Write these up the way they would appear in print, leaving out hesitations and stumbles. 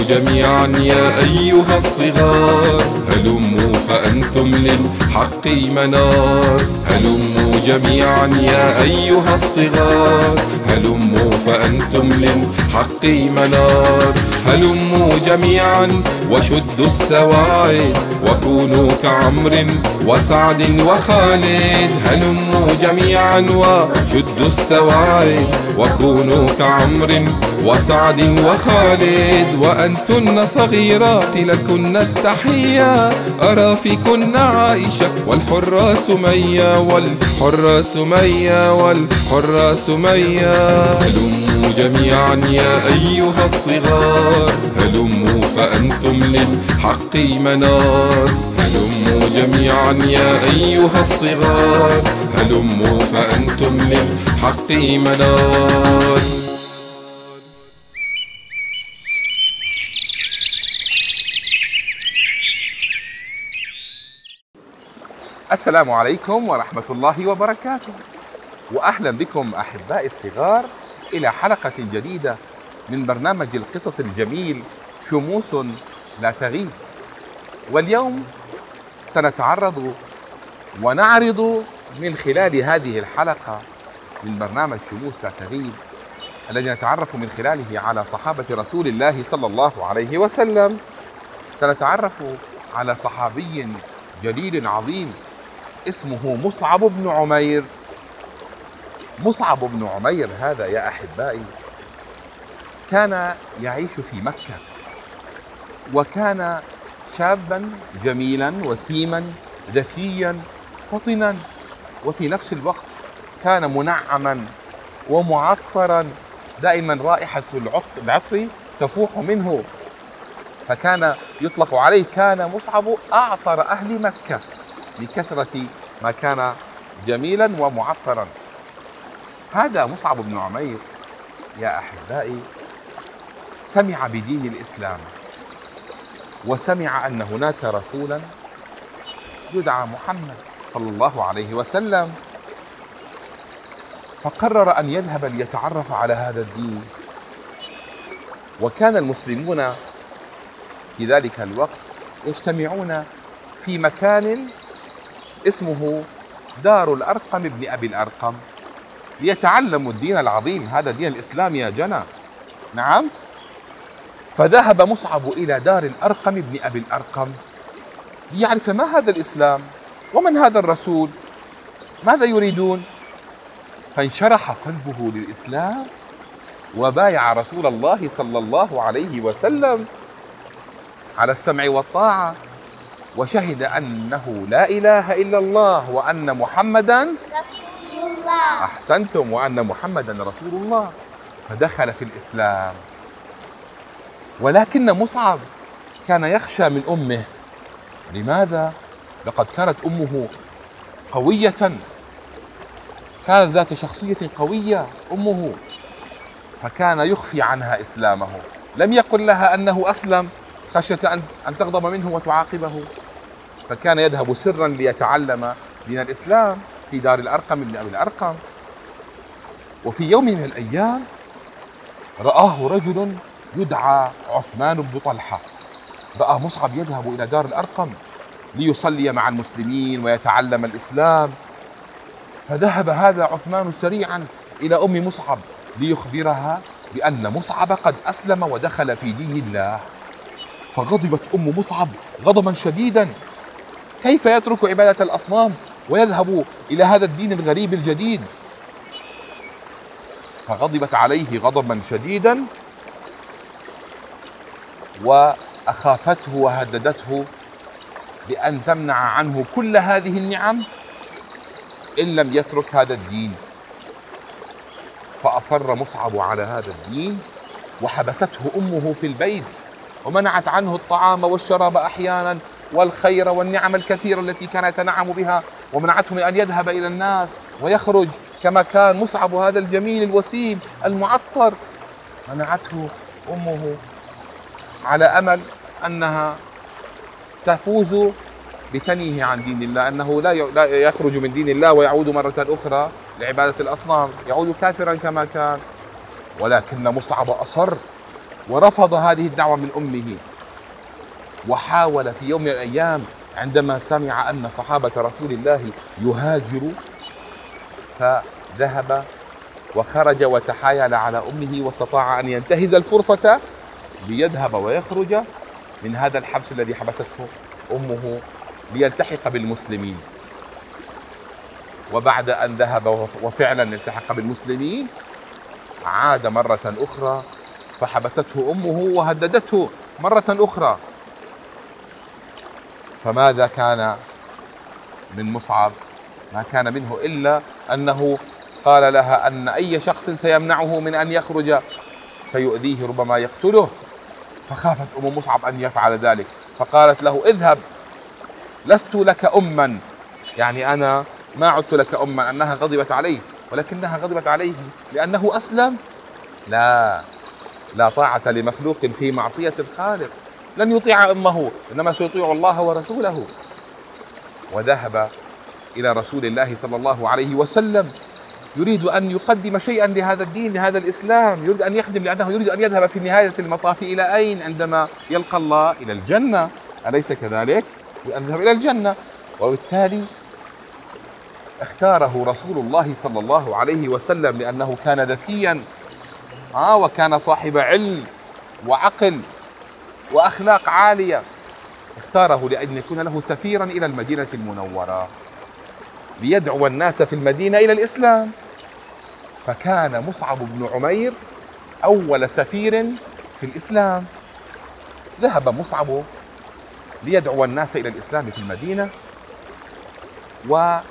جميعا يا أيها الصغار، هلموا فأنتم للحق منار. هلموا جميعا يا أيها الصغار، هلموا فأنتم للحق منار. هلموا جميعا وشدوا السواعد، وكونوا كعمر وسعد وخالد. هلموا جميعا وشدوا السواعد، وكونوا كعمر وسعد وخالد. وأنتن صغيرات لكن التحية، أرى فيكن عائشة والحرة سمية، والحرة سمية، والحرة سمية. هلموا جميعا يا أيها الصغار، هلموا فأنتم للحق منار. هلموا جميعا يا أيها الصغار، هلموا فأنتم للحق منار. السلام عليكم ورحمة الله وبركاته، وأهلا بكم أحبائي الصغار إلى حلقة جديدة من برنامج القصص الجميل شموس لا تغيب. واليوم سنتعرض ونعرض من خلال هذه الحلقة من برنامج شموس لا تغيب، الذي نتعرف من خلاله على صحابة رسول الله صلى الله عليه وسلم. سنتعرف على صحابي جليل عظيم اسمه مصعب بن عمير. مصعب بن عمير هذا يا أحبائي كان يعيش في مكة، وكان شابا جميلا وسيما ذكيا فطنا، وفي نفس الوقت كان منعما ومعطرا، دائما رائحة العطر تفوح منه، فكان يطلق عليه كان مصعب أعطر أهل مكة لكثرة ما كان جميلا ومعطرا. هذا مصعب بن عمير يا أحبائي سمع بدين الإسلام، وسمع أن هناك رسولا يدعى محمد صلى الله عليه وسلم، فقرر أن يذهب ليتعرف على هذا الدين. وكان المسلمون في ذلك الوقت يجتمعون في مكان اسمه دار الأرقم بن أبي الأرقم ليتعلموا الدين العظيم، هذا دين الإسلام يا جنى. نعم، فذهب مصعب إلى دار الأرقم بن أبي الأرقم ليعرف ما هذا الإسلام ومن هذا الرسول، ماذا يريدون. فانشرح قلبه للإسلام وبايع رسول الله صلى الله عليه وسلم على السمع والطاعة، وشهد أنه لا إله إلا الله وأن محمدا رسول الله. أحسنتم، وأن محمدا رسول الله. فدخل في الإسلام. ولكن مصعب كان يخشى من أمه. لماذا؟ لقد كانت أمه قوية، كانت ذات شخصية قوية أمه، فكان يخفي عنها إسلامه، لم يقل لها أنه أسلم خشية أن تغضب منه وتعاقبه، فكان يذهب سرا ليتعلم دين الإسلام في دار الأرقم بن أبي الأرقم. وفي يوم من الأيام رآه رجل يدعى عثمان بن طلحة، رأى مصعب يذهب إلى دار الأرقم ليصلي مع المسلمين ويتعلم الإسلام، فذهب هذا عثمان سريعا إلى أم مصعب ليخبرها بأن مصعب قد أسلم ودخل في دين الله. فغضبت أم مصعب غضبا شديدا، كيف يترك عبادة الأصنام ويذهب إلى هذا الدين الغريب الجديد؟ فغضبت عليه غضبا شديدا وأخافته وهددته بأن تمنع عنه كل هذه النعم إن لم يترك هذا الدين. فأصر مصعب على هذا الدين، وحبسته أمه في البيت ومنعت عنه الطعام والشراب أحيانا والخير والنعم الكثيرة التي كان يتنعم بها، ومنعته من أن يذهب إلى الناس ويخرج كما كان مصعب هذا الجميل الوسيم المعطر. منعته أمه على أمل أنها تفوز بثنيه عن دين الله، أنه لا يخرج من دين الله ويعود مرة أخرى لعبادة الأصنام، يعود كافرا كما كان. ولكن مصعب أصر ورفض هذه الدعوة من أمه، وحاول في يوم من الأيام عندما سمع أن صحابة رسول الله يهاجروا فذهب وخرج وتحايل على أمه، واستطاع أن ينتهز الفرصة ليذهب ويخرج من هذا الحبس الذي حبسته أمه ليلتحق بالمسلمين. وبعد أن ذهب وفعلا التحق بالمسلمين عاد مرة أخرى فحبسته أمه وهددته مرة أخرى. فماذا كان من مصعب؟ ما كان منه إلا أنه قال لها أن أي شخص سيمنعه من أن يخرج سيؤذيه، ربما يقتله. فخافت أم مصعب أن يفعل ذلك، فقالت له اذهب، لست لك أما، يعني أنا ما عدت لك أما. أنها غضبت عليه، ولكنها غضبت عليه لأنه أسلم. لا طاعة لمخلوق في معصية الخالق. لن يطيع أمه، إنما سيطيع الله ورسوله. وذهب إلى رسول الله صلى الله عليه وسلم يريد أن يقدم شيئا لهذا الدين، لهذا الإسلام، يريد أن يخدم، لأنه يريد أن يذهب في نهاية المطاف إلى أين؟ عندما يلقى الله إلى الجنة، أليس كذلك؟ أن يذهب إلى الجنة. وبالتالي اختاره رسول الله صلى الله عليه وسلم لأنه كان ذكيا وكان صاحب علم وعقل وأخلاق عالية. اختاره لأن يكون له سفيرا إلى المدينة المنورة ليدعو الناس في المدينة إلى الإسلام. فكان مصعب بن عمير أول سفير في الإسلام. ذهب مصعب ليدعو الناس إلى الإسلام في المدينة، وقد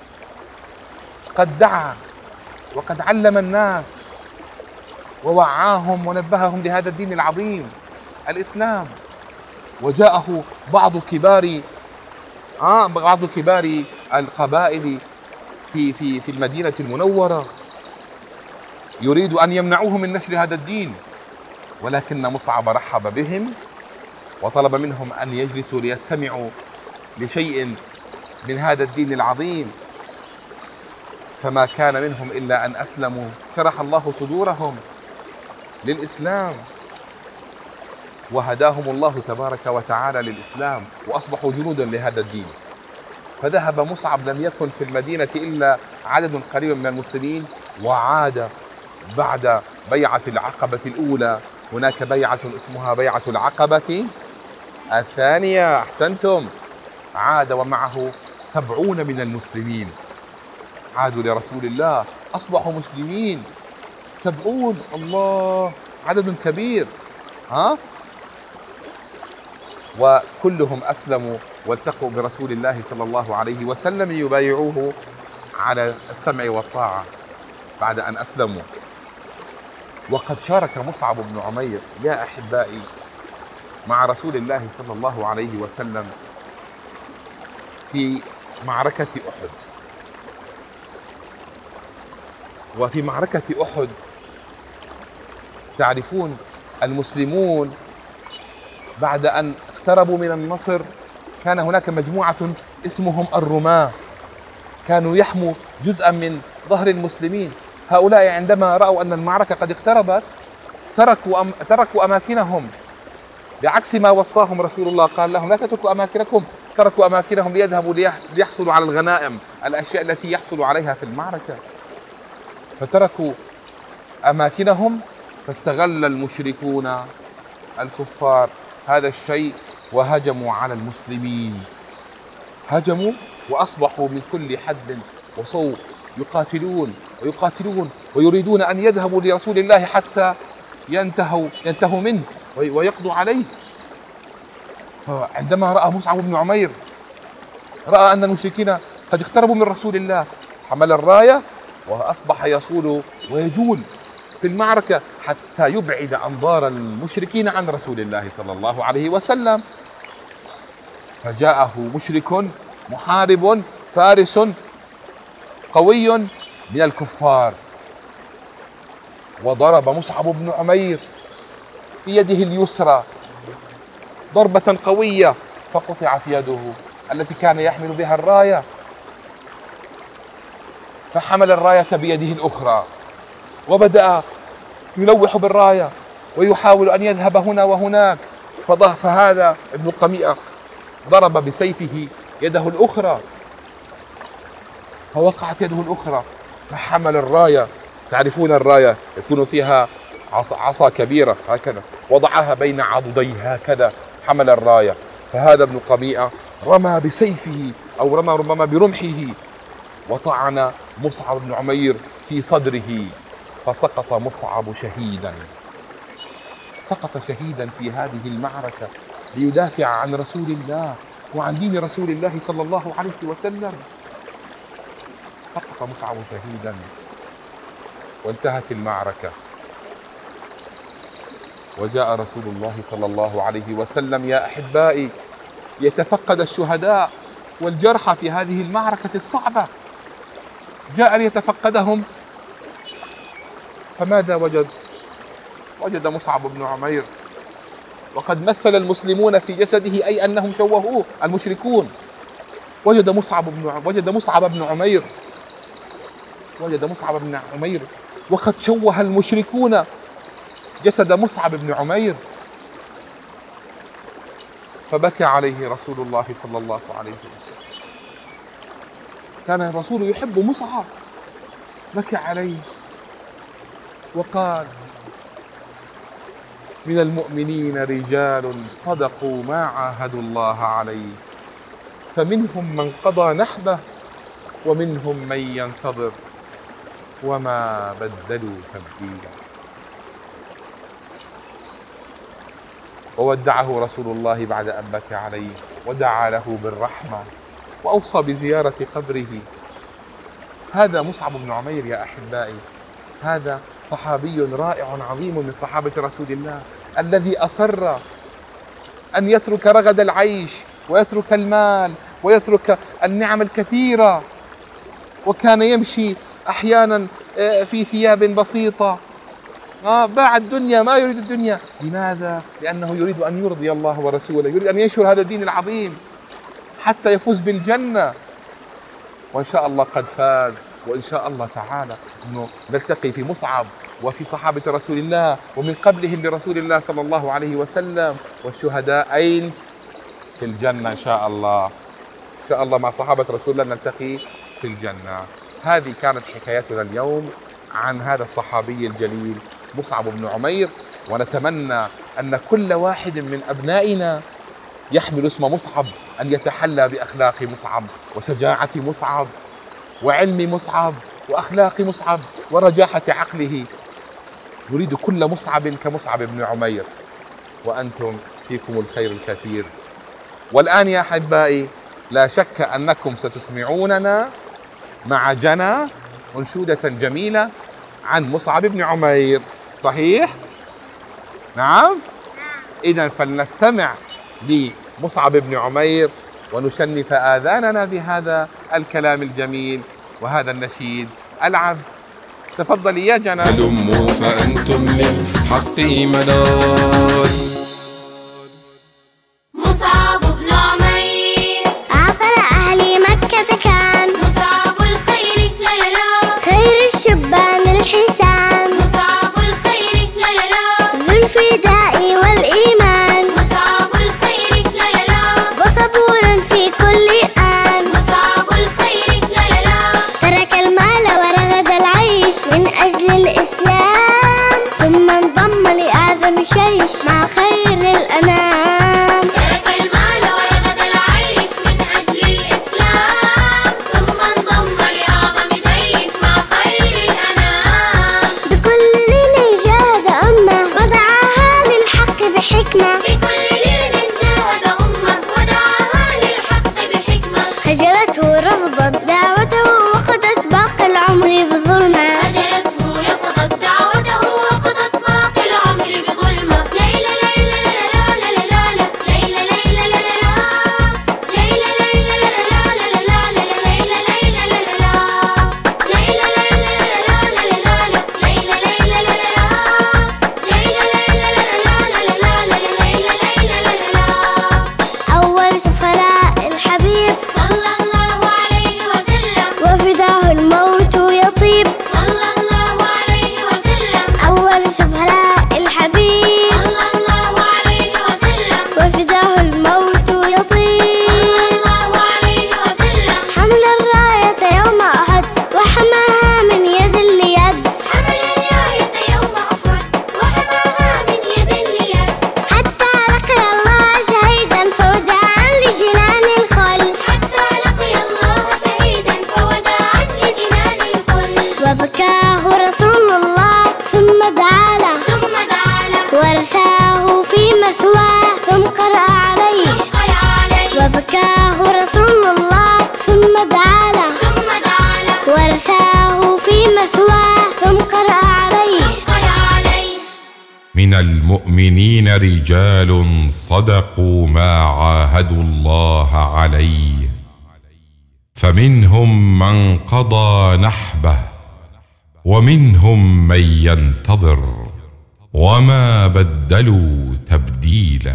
دعا وقد علم الناس ووعاهم ونبههم لهذا الدين العظيم الإسلام. وجاءه بعض كبار القبائل في المدينة المنورة يريد أن يمنعوه من نشر هذا الدين، ولكن مصعب رحب بهم وطلب منهم أن يجلسوا ليستمعوا لشيء من هذا الدين العظيم. فما كان منهم إلا أن أسلموا، شرح الله صدورهم للإسلام وهداهم الله تبارك وتعالى للإسلام، وأصبحوا جنودا لهذا الدين. فذهب مصعب، لم يكن في المدينة إلا عدد قليل من المسلمين، وعاد بعد بيعة العقبة الأولى. هناك بيعة اسمها بيعة العقبة الثانية، أحسنتم. عاد ومعه 70 من المسلمين، عادوا لرسول الله، أصبحوا مسلمين 70. الله، عدد كبير. وكلهم أسلموا والتقوا برسول الله صلى الله عليه وسلم يبايعوه على السمع والطاعة بعد أن أسلموا. وقد شارك مصعب بن عمير يا أحبائي مع رسول الله صلى الله عليه وسلم في معركة أحد. وفي معركة أحد تعرفون المسلمون بعد أن اقتربوا من النصر كان هناك مجموعة اسمهم الرماة، كانوا يحموا جزءا من ظهر المسلمين. هؤلاء عندما رأوا أن المعركة قد اقتربت تركوا أماكنهم، بعكس ما وصاهم رسول الله، قال لهم لا تتركوا أماكنكم، تركوا أماكنهم ليذهبوا ليحصلوا على الغنائم، الأشياء التي يحصلوا عليها في المعركة. فتركوا أماكنهم، فاستغل المشركون الكفار هذا الشيء وهجموا على المسلمين، هجموا وأصبحوا من كل حد وصوب يقاتلون ويريدون أن يذهبوا لرسول الله حتى ينتهوا منه ويقضوا عليه. فعندما رأى مصعب بن عمير، رأى أن المشركين قد اقتربوا من رسول الله، حمل الراية وأصبح يصول ويجول في المعركة حتى يبعد أنظار المشركين عن رسول الله صلى الله عليه وسلم. فجاءه مشرك محارب فارس قوي من الكفار، وضرب مصعب بن عمير في يده اليسرى ضربة قوية، فقطعت يده التي كان يحمل بها الراية، فحمل الراية بيده الأخرى وبدأ يلوح بالراية ويحاول أن يذهب هنا وهناك، فهذا ابن قميئة ضرب بسيفه يده الأخرى، فوقعت يده الأخرى، فحمل الراية. تعرفون الراية يكون فيها عصا كبيرة هكذا، وضعها بين عضديه هكذا، حمل الراية. فهذا ابن قميئة رمى بسيفه أو رمى ربما برمحه وطعن مصعب بن عمير في صدره، فسقط مصعب شهيدا. سقط شهيدا في هذه المعركة ليدافع عن رسول الله وعن دين رسول الله صلى الله عليه وسلم. سقط مصعب شهيدا وانتهت المعركة، وجاء رسول الله صلى الله عليه وسلم يا أحبائي يتفقد الشهداء والجرحى في هذه المعركة الصعبة، جاء ليتفقدهم. فماذا وجد؟ وجد مصعب بن عمير وقد مثل المسلمون في جسده، أي أنهم شوهوه المشركون. وجد مصعب بن عمير وقد شوه المشركون جسد مصعب بن عمير. فبكى عليه رسول الله صلى الله عليه وسلم. كان الرسول يحب مصعب، بكى عليه وقال: من المؤمنين رجال صدقوا ما عاهدوا الله عليه، فمنهم من قضى نحبه ومنهم من ينتظر وما بدلوا تبديلا. وودعه رسول الله بعد أن بكى عليه ودعا له بالرحمة وأوصى بزيارة قبره. هذا مصعب بن عمير يا أحبائي، هذا صحابي رائع عظيم من صحابة رسول الله، الذي أصر أن يترك رغد العيش ويترك المال ويترك النعم الكثيرة، وكان يمشي أحيانا في ثياب بسيطة، باع الدنيا، ما يريد الدنيا. لماذا؟ لأنه يريد أن يرضي الله ورسوله، يريد أن ينشر هذا الدين العظيم حتى يفوز بالجنة، وإن شاء الله قد فاز. وإن شاء الله تعالى أنه نلتقي في مصعب وفي صحابة رسول الله ومن قبلهم لرسول الله صلى الله عليه وسلم، والشهداء أين؟ في الجنة إن شاء الله. إن شاء الله مع صحابة رسول الله نلتقي في الجنة. هذه كانت حكايتنا اليوم عن هذا الصحابي الجليل مصعب بن عمير، ونتمنى أن كل واحد من أبنائنا يحمل اسم مصعب، أن يتحلى بأخلاق مصعب وشجاعة مصعب وعلم مصعب وأخلاق مصعب ورجاحة عقله. نريد كل مصعب كمصعب بن عمير، وأنتم فيكم الخير الكثير. والآن يا أحبائي لا شك أنكم ستسمعوننا مع جنى أنشودة جميلة عن مصعب بن عمير، صحيح؟ نعم؟ إذن فلنستمع لمصعب بن عمير ونشنف آذاننا بهذا الكلام الجميل وهذا النشيد العذب. تفضلي يا جنى. هلموا فأنتم للحق منار. مصعب بن عمير عبر أهل مكة كان، مصعب الخير لا لا لا، خير الشبان الحسان، مصعب الخير لا لا لا، ذو الفداء والإيمان، مصعب الخير لا لا لا، وصبور في كل آن، مصعب الخير لا لا لا، ترك المال ورغد العيش من أجل الإسلام، ثم انضم لأعظم جيش مع خير من المؤمنين رجال صدقوا ما عاهدوا الله عليه، فمنهم من قضى نحبه ومنهم من ينتظر وما بدلوا تبديلا.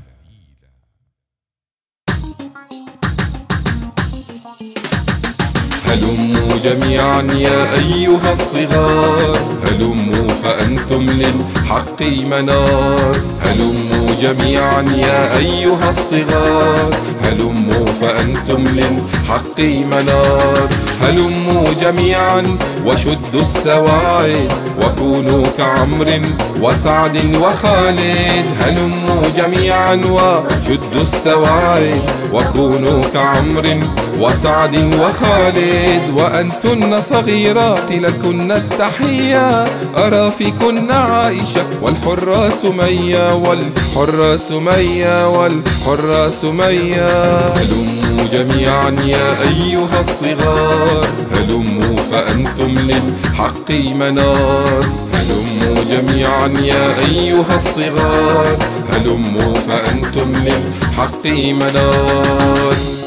هلموا جميعا يا أيها الصغار، هلموا فأنتم للحق منار. هلموا جميعا يا أيها الصغار، هلموا فأنتم للحق منار. هلموا جميعا وشدوا السواعد وكونوا كعمر وسعد وخالد. هلموا جميعا وشدوا السواعد وكونوا كعمر وسعد وخالد. وأنتن صغيرات لكن التحية، أرى فيكن عائشة والحرة سمية والحرة سمية والحرة سمية. هلموا جميعا يا أيها الصغار، هلموا فأنتم للحق منار. هلموا جميعا يا أيها الصغار، هلموا فأنتم للحق منار.